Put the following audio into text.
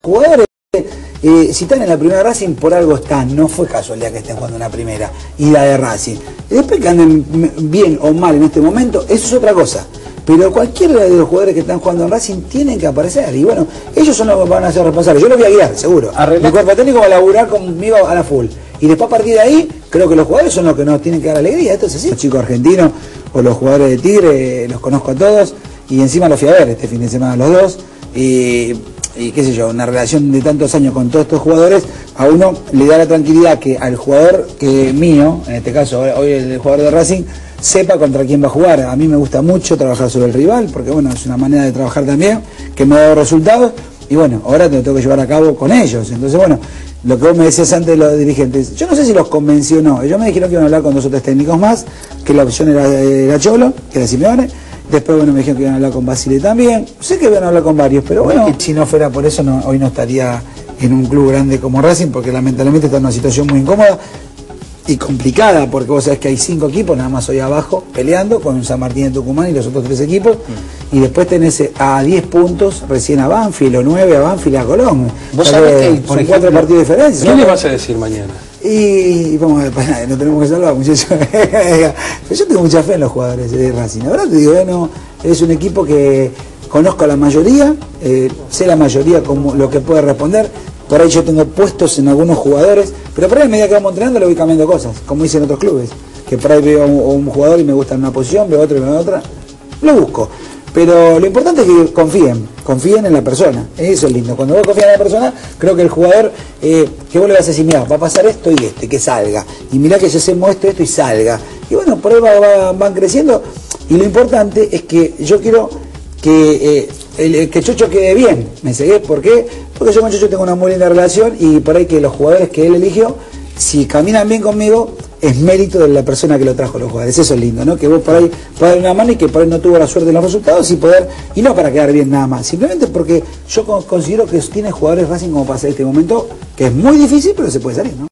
jugadores, si están en la primera Racing, por algo están, no fue casualidad que estén jugando en la primera y la de Racing. Después que anden bien o mal en este momento, eso es otra cosa. Pero cualquiera de los jugadores que están jugando en Racing tienen que aparecer. Y bueno, ellos son los que van a ser responsables. Yo los voy a guiar, seguro. Mi cuerpo técnico va a laburar conmigo a la full. Y después a partir de ahí, creo que los jugadores son los que nos tienen que dar alegría. Esto es así. Los chicos argentinos o los jugadores de Tigre, los conozco a todos. Y encima los fui a ver este fin de semana los dos. Y qué sé yo, una relación de tantos años con todos estos jugadores, a uno le da la tranquilidad que al jugador mío, en este caso hoy el jugador de Racing, sepa contra quién va a jugar. A mí me gusta mucho trabajar sobre el rival, porque bueno, es una manera de trabajar también, que me ha dado resultados, y bueno, ahora te lo tengo que llevar a cabo con ellos. Entonces bueno, lo que vos me decías antes de los dirigentes, yo no sé si los convenció o no. Ellos me dijeron que iban a hablar con 2 o 3 técnicos más, que la opción era Cholo, que era Simeone. Después, bueno, me dijeron que iban a hablar con Basile también. Sé que iban a hablar con varios, pero bueno, si no fuera por eso, hoy no estaría en un club grande como Racing, porque lamentablemente está en una situación muy incómoda y complicada, porque vos sabés que hay 5 equipos, nada más hoy abajo, peleando con San Martín de Tucumán y los otros 3 equipos, y después tenés a 10 puntos recién a Banfield, o 9 a Banfield y a Colón. Vos sabés que, por ejemplo, 4 partidos de diferencia. ¿Qué le vas a decir mañana? Y vamos a ver, no tenemos que salvar, muchachos. Pero yo tengo mucha fe en los jugadores de Racing. Ahora te digo, bueno, es un equipo que conozco a la mayoría, sé la mayoría como lo que puede responder. Por ahí yo tengo puestos en algunos jugadores, pero por ahí a medida que vamos entrenando le voy cambiando cosas, como dicen otros clubes. Que por ahí veo a un jugador y me gusta en una posición, veo otro y veo otra, lo busco. Pero lo importante es que confíen en la persona. Eso es lindo. Cuando vos confías en la persona, creo que el jugador, que vos le vas a decir, mira, va a pasar esto y que salga. Y mirá que yo hacemos esto y salga. Y bueno, por ahí van creciendo. Y lo importante es que yo quiero que Chocho quede bien. ¿Me seguís? ¿Por qué? Porque yo con Chocho tengo una muy linda relación y por ahí que los jugadores que él eligió, si caminan bien conmigo, es mérito de la persona que lo trajo a los jugadores. Eso es lindo, ¿no? Que vos por ahí puedas dar una mano y que por ahí no tuvo la suerte en los resultados y no para quedar bien nada más. Simplemente porque yo considero que tiene jugadores Racing como para hacer este momento, que es muy difícil, pero se puede salir, ¿no?